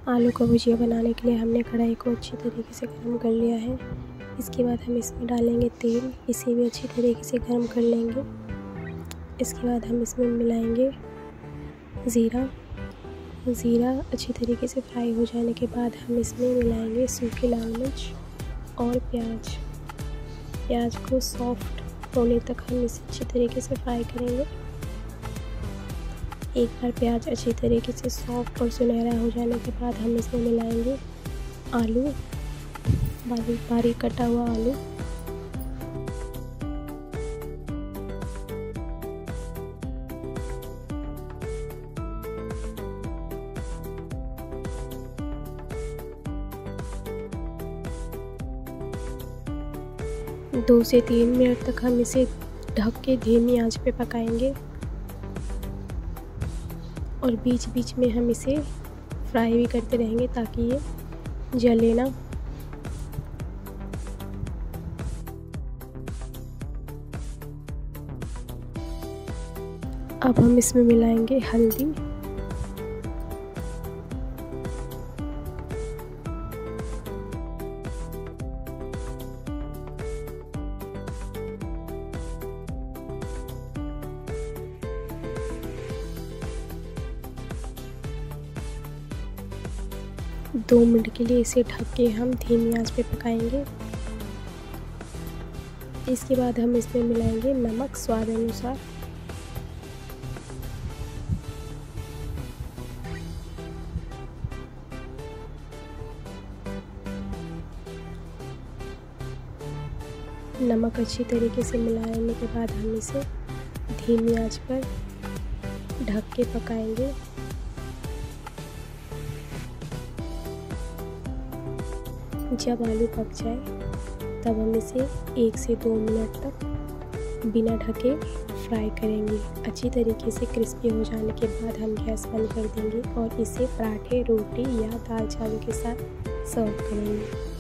आलू का भुजिया बनाने के लिए हमने कढ़ाई को अच्छी तरीके से गर्म कर लिया है। इसके बाद हम इसमें डालेंगे तेल, इसे भी अच्छी तरीके से गर्म कर लेंगे। इसके बाद हम इसमें मिलाएंगे ज़ीरा अच्छी तरीके से फ्राई हो जाने के बाद हम इसमें मिलाएंगे सूखी लाल मिर्च और प्याज को सॉफ्ट होने तक हम इसे अच्छी तरीके से फ्राई करेंगे। एक बार प्याज अच्छी तरीके से सॉफ्ट और सुनहरा हो जाने के बाद हम इसमें मिलाएंगे आलू, बारीक कटा हुआ आलू। दो से 3 मिनट तक हम इसे ढक के धीमी आंच पे पकाएंगे और बीच बीच में हम इसे फ्राई भी करते रहेंगे ताकि ये जले ना। अब हम इसमें मिलाएंगे हल्दी, दो मिनट के लिए इसे ढक के हम धीमी आंच पे पकाएंगे। इसके बाद हम इसमें मिलाएंगे नमक स्वाद अनुसार। नमक अच्छी तरीके से मिलाने के बाद हम इसे धीमी आंच पर ढक के पकाएंगे। जब आलू पक जाए तब हम इसे 1 से 2 मिनट तक बिना ढके फ्राई करेंगे। अच्छी तरीके से क्रिस्पी हो जाने के बाद हम गैस बंद कर देंगे और इसे पराठे, रोटी या दाल चावल के साथ सर्व करेंगे।